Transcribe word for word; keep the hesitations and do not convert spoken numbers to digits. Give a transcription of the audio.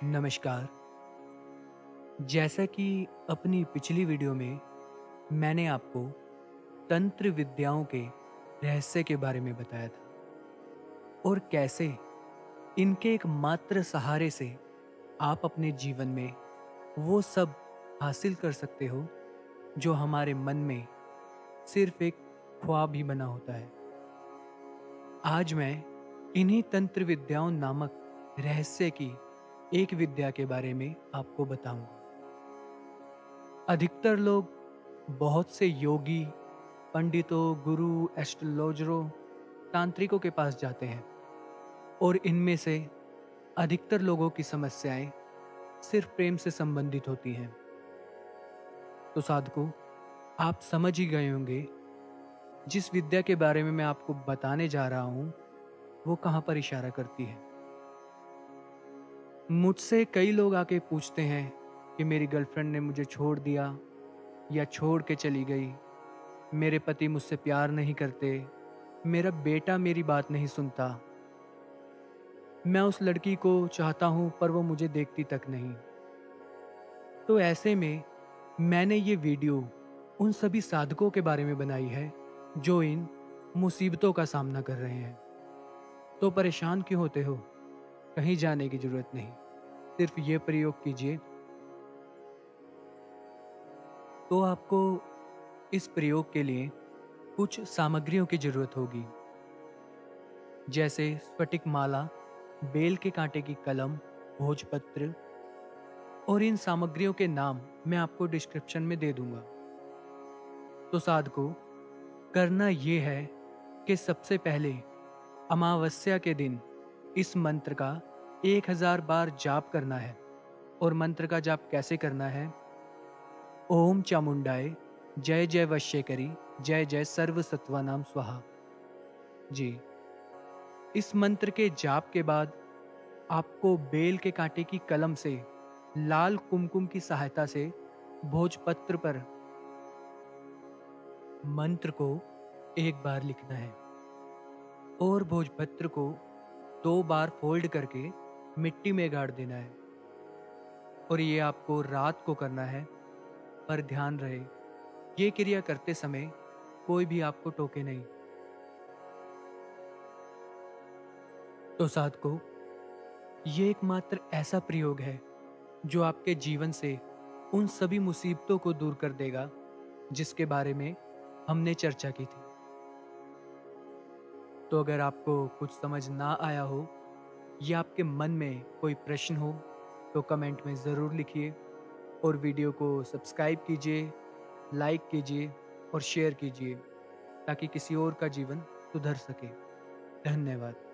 नमस्कार। जैसा कि अपनी पिछली वीडियो में मैंने आपको तंत्र विद्याओं के रहस्य के बारे में बताया था और कैसे इनके एक मात्र सहारे से आप अपने जीवन में वो सब हासिल कर सकते हो जो हमारे मन में सिर्फ एक ख्वाब ही बना होता है। आज मैं इन्हीं तंत्र विद्याओं नामक रहस्य की एक विद्या के बारे में आपको बताऊंगा। अधिकतर लोग बहुत से योगी, पंडितों, गुरु, एस्ट्रोलॉजरों, तांत्रिकों के पास जाते हैं और इनमें से अधिकतर लोगों की समस्याएं सिर्फ प्रेम से संबंधित होती हैं। तो साधकों, आप समझ ही गए होंगे जिस विद्या के बारे में मैं आपको बताने जा रहा हूं वो कहां पर इशारा करती है। मुझसे कई लोग आके पूछते हैं कि मेरी गर्लफ्रेंड ने मुझे छोड़ दिया या छोड़ के चली गई, मेरे पति मुझसे प्यार नहीं करते, मेरा बेटा मेरी बात नहीं सुनता, मैं उस लड़की को चाहता हूं पर वो मुझे देखती तक नहीं। तो ऐसे में मैंने ये वीडियो उन सभी साधकों के बारे में बनाई है जो इन मुसीबतों का सामना कर रहे हैं। तो परेशान क्यों होते हो? कहीं जाने की जरूरत नहीं, सिर्फ ये प्रयोग कीजिए। तो आपको इस प्रयोग के लिए कुछ सामग्रियों की जरूरत होगी, जैसे स्फटिक माला, बेल के कांटे की कलम, भोजपत्र, और इन सामग्रियों के नाम मैं आपको डिस्क्रिप्शन में दे दूंगा। तो साधकों, करना यह है कि सबसे पहले अमावस्या के दिन इस मंत्र का एक हजार बार जाप करना है। और मंत्र का जाप कैसे करना है? ओम चामुंडाय जय जय वश्यकरी जय जय सर्व सत्वानाम स्वाहा। जी, इस मंत्र के जाप के बाद आपको बेल के कांटे की कलम से लाल कुमकुम की सहायता से भोजपत्र पर मंत्र को एक बार लिखना है और भोजपत्र को दो बार फोल्ड करके मिट्टी में गाड़ देना है। और ये आपको रात को करना है, पर ध्यान रहे ये क्रिया करते समय कोई भी आपको टोके नहीं। तो साधकों, ये एकमात्र ऐसा प्रयोग है जो आपके जीवन से उन सभी मुसीबतों को दूर कर देगा जिसके बारे में हमने चर्चा की थी। तो अगर आपको कुछ समझ ना आया हो या आपके मन में कोई प्रश्न हो तो कमेंट में ज़रूर लिखिए और वीडियो को सब्सक्राइब कीजिए, लाइक कीजिए और शेयर कीजिए ताकि किसी और का जीवन सुधर सके। धन्यवाद।